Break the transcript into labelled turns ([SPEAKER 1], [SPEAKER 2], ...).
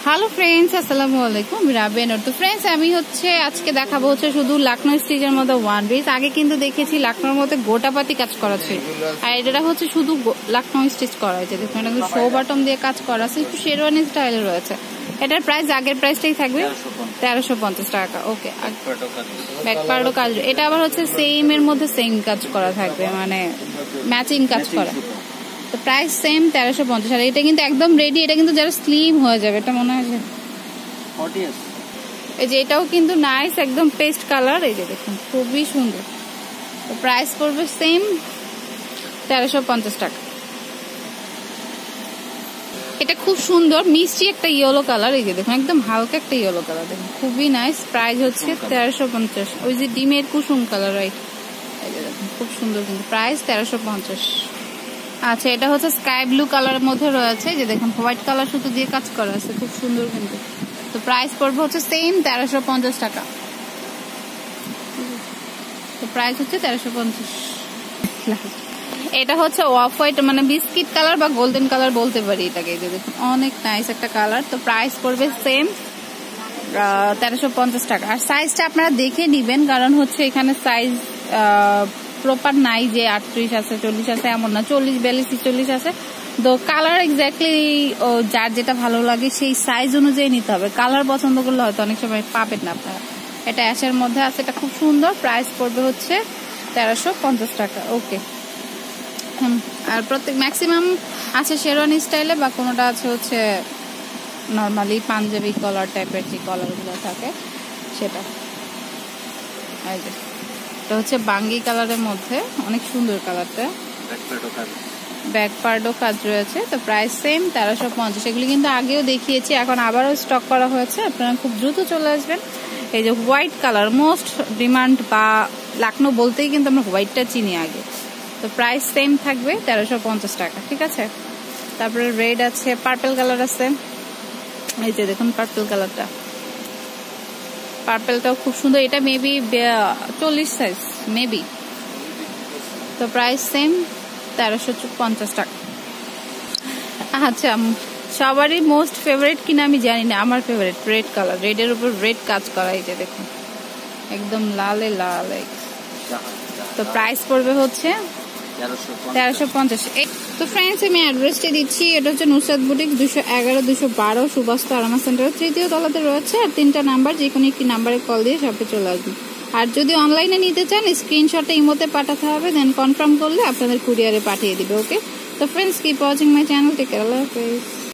[SPEAKER 1] Hello friends, আসসালামু আলাইকুম। রাবেন তো ফ্রেন্ডস, আমি আজকে দেখাবো শুধু লাকনো স্টিচের মধ্যে ওয়ান পিস। আগে কিন্তু দেখেছি লাকনোর মধ্যে গোটাপাতি কাজ করা ছিল, আর এটা হচ্ছে শুধু লাকনো স্টিচ করা হয়েছে। দেখুন একদম শো বাটন দিয়ে কাজ করা আছে, একটু শেরওয়ানি স্টাইলে রয়েছে। এটার প্রাইস আগের প্রাইসটাই থাকবে 1350 টাকা। ওকে, ব্যাক পার্টও কাজ। এটা আবার সেম এর মধ্যে সেম কাজ করা থাকবে, মানে ম্যাচিং কাজ করা। তো প্রাইস সেম 1350। আর এটা কিন্তু একদম রেডি, এটা কিন্তু যারা স্লিম হয়ে যাবে, এটা মনে হয় এই যে এটাও কিন্তু নাইস, একদম পেস্ট কালার। এই যে দেখুন খুবই সুন্দর। তো প্রাইস পড়বে সেম 1350 টাকা। এটা খুব সুন্দর মিষ্টি একটা ইয়েলো কালার। এই যে দেখুন একদম হালকা একটা ইয়েলো কালার, দেখুন খুবই নাইস। প্রাইস হচ্ছে 1350। ওই যে ডিমের কুসুম কালার, রাইট? এই যে দেখুন খুব সুন্দর, কিন্তু প্রাইস 1350। আচ্ছা, এটা স্কাই ব্লু কালারের মধ্যে রয়েছে। যে দেখুন হোয়াইট কালার সুতো দিয়ে কাজ করা আছে, খুব সুন্দর কিন্তু। তো প্রাইস পড়বে সেম 1350 টাকা। তো প্রাইস 1350। এটা অফ হোয়াইট, মানে বিস্কিট কালার বা গোল্ডেন কালার বলতে পারি এটাকে। যে দেখুন অনেক নাইস একটা কালার। তো প্রাইস পড়বে সেম 1350 টাকা। আর সাইজটা আপনারা দেখে নিবেন, কারণ এখানে সাইজ প্রপার নাই যে 38 আছে 40 আছে এমন না, 40 42 43 আছে। তো কালার এক্স্যাক্টলি যার যেটা ভালো লাগে সেই সাইজ অনুযায়ী নিতে হবে। কালার পছন্দ করলে হয়তো অনেক সময় পাবেন না আপনারা। এটা অ্যাশের মধ্যে আছে, এটা খুব সুন্দর। প্রাইস পড়বে 1350 টাকা। ওকে। আর প্রত্যেক ম্যাক্সিমাম আছে শেরওয়ানি স্টাইলে, বা কোনোটা আছে নর্মালি পাঞ্জাবি কলার টাইপের যে কলারগুলো থাকে সেটা। এই যে এটা বাঙ্গি কালারের মধ্যে, অনেক সুন্দর কালারটা। ব্যাক পার্টও কাজ রয়েছে। তো প্রাইস সেম 1350। এগুলি কিন্তু আগেও দেখিয়েছি, এখন আবারও স্টক করা হয়েছে। আপনারা খুব দ্রুত চলে আসবেন। এই যে হোয়াইট কালার মোস্ট ডিমান্ড, বা লাকনো বলতেই কিন্তু আমরা হোয়াইটটা চিনি আগে। তো প্রাইস সেম থাকবে 1350 টাকা, ঠিক আছে। তারপরে রেড আছে, পার্পল কালার আছে। এই যে দেখুন পার্পল কালারটা, পার্পলটাও খুব সুন্দর। এটা মেবি 40 সাইজ মেবি। তো প্রাইস সেম 1350 টাকা। আচ্ছা, সবারই মোস্ট ফেভারিট কিনা আমি জানি না, আমার ফেভারিট রেড কালার। রেডের উপর রেড কাজ করা। এই যে দেখুন একদম লালে লাল। তো প্রাইস পড়বে 1350। তো ফ্রেন্ডস, আমি অ্যাড্রেসটা দিচ্ছি। এটা নুসরাত বুটিক, 211 212 সুবাস্ত আরামা সেন্টার 3য় তলাতে রয়েছে। আর 3টা নাম্বার, যে কোনো একটি নাম্বারে কল দিয়ে শপে চলে আসবেন। আর যদি অনলাইনে নিতে চান, স্ক্রিনশটটা ইমোতে পাঠাতে হবে, দেন কনফার্ম করলে আপনাদের কুরিয়ারে পাঠিয়ে দিবে। ওকে। তো friends, keep watching my channel. Take care, আল্লাহ হাফেজ।